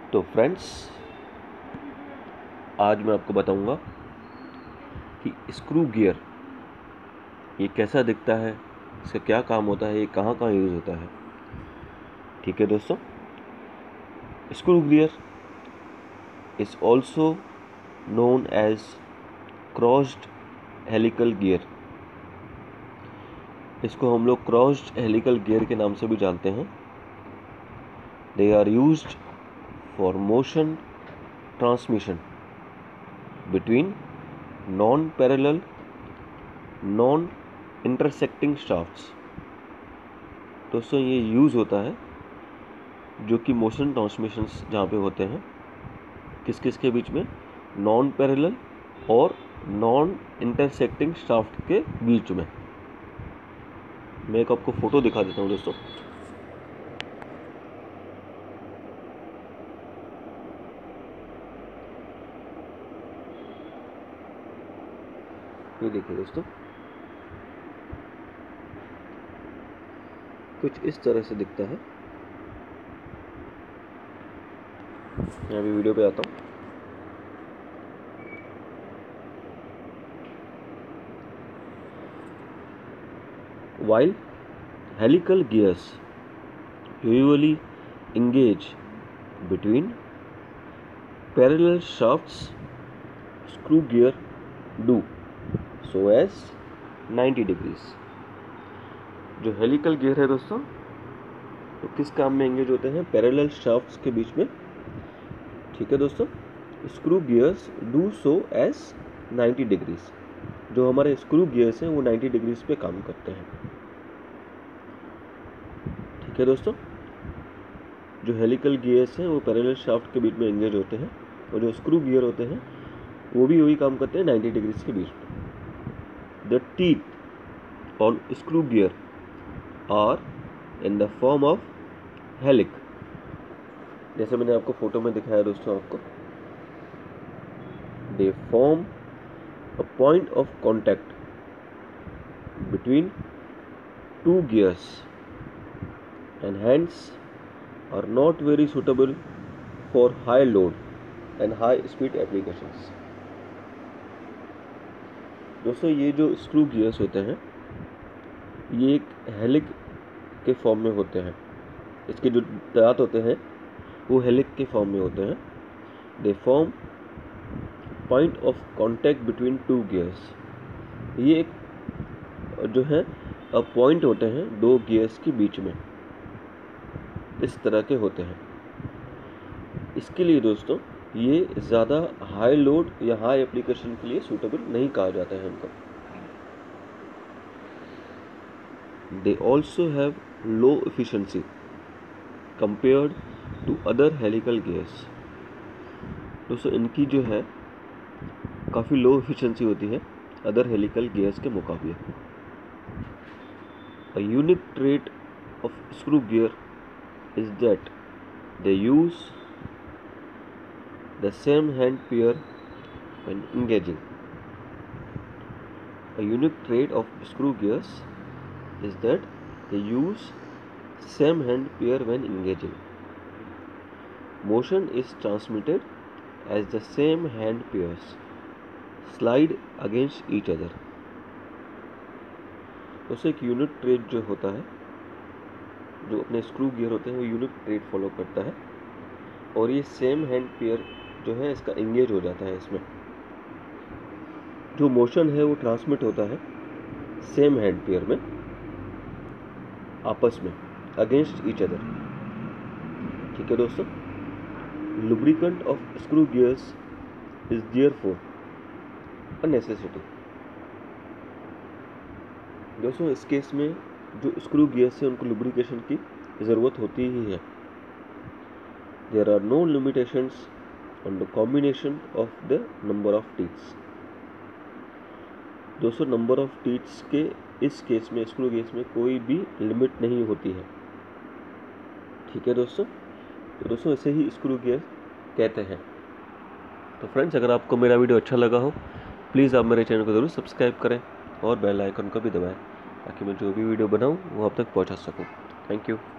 तो फ्रेंड्स, आज मैं आपको बताऊंगा कि स्क्रू गियर ये कैसा दिखता है, इसका क्या काम होता है, ये कहाँ कहाँ यूज़ होता है। ठीक है दोस्तों, screw gear is also known as crossed helical gear. इसको हम लोग क्रॉस्ड हेलिकल गियर के नाम से भी जानते हैं। They are used for motion transmission between non-parallel non-intersecting shafts। दोस्तों, ये यूज़ होता है जो कि मोशन ट्रांसमिशंस जहाँ पे होते हैं, किस किस के बीच में, नॉन पैरेलल और नॉन इंटरसेक्टिंग शाफ्ट के बीच में। मैं एक आपको फ़ोटो दिखा देता हूँ दोस्तों। ये देखिए दोस्तों, कुछ इस तरह से दिखता है। मैं अभी वीडियो पे आता हूँ। While helical gears usually engage between parallel shafts, screw gear do so as 90 degrees। जो हेलिकल गियर है दोस्तों, तो किस काम में एंगेज होते हैं? पैरेलल शाफ्ट्स के बीच में। ठीक है दोस्तों, screw gears do so as 90 degrees. जो हमारे स्क्रू गियर्स हैं वो 90 डिग्रीज पे काम करते हैं। ठीक है दोस्तों, जो हेलिकल गियर्स हैं वो पैरेलल शाफ्ट के बीच में एंगेज होते हैं, और जो स्क्रू गियर होते हैं वो भी वही काम करते हैं 90 डिग्रीज के बीच में। The teeth on screw gear are in the form of helix. जैसे मैंने आपको फोटो में दिखाया दोस्तों, आपको they form a point of contact between two gears and hence are not very suitable for high load and high speed applications। दोस्तों, ये जो स्क्रू गियर्स होते हैं ये एक हेलिक के फॉर्म में होते हैं। इसके जो दांत होते हैं वो हेलिक के फॉर्म में होते हैं। They form point of contact between two gears. ये एक जो है पॉइंट होते हैं दो गियर्स के बीच में, इस तरह के होते हैं। इसके लिए दोस्तों ये ज़्यादा हाई लोड या हाई एप्लीकेशन के लिए सूटेबल नहीं कहा जाता है इनको। They also have low efficiency compared to other helical gears. दोस्तों, इनकी जो है काफ़ी लो एफिशिएंसी होती है अदर हेलिकल गियर्स के मुकाबले। A unique trait of screw gear is that they use the same hand pair when engaging। A unique trait of screw gears is that they use same hand pair when engaging। Motion is transmitted as the same hand pairs slide against each other। दोस्तों, एक unique trait जो होता है, जो अपने screw gear होते हैं वो यूनिक ट्रेट फॉलो करता है, और ये सेम हैंड पेयर जो है इसका एंगेज हो जाता है। इसमें जो मोशन है वो ट्रांसमिट होता है सेम हैंड पेयर में आपस में, अगेंस्ट ईच अदर। ठीक है दोस्तों, lubricant of screw gears is therefore a necessity. दोस्तों, इस केस में जो स्क्रू गियर्स है उनको लुब्रिकेशन की ज़रूरत होती ही है। There are no limitations on the combination of the number of teeths. दोस्तों, नंबर ऑफ टीथ्स के इस केस में, स्क्रू गियर्स में कोई भी लिमिट नहीं होती है। ठीक है दोस्तों, तो दोस्तों इसे ही स्क्रू गियर कहते हैं। तो फ्रेंड्स, अगर आपको मेरा वीडियो अच्छा लगा हो, प्लीज़ आप मेरे चैनल को ज़रूर सब्सक्राइब करें और बेल आइकन को भी दबाएं, ताकि मैं जो भी वीडियो बनाऊं वो आप तक पहुंचा सकूं। Thank you.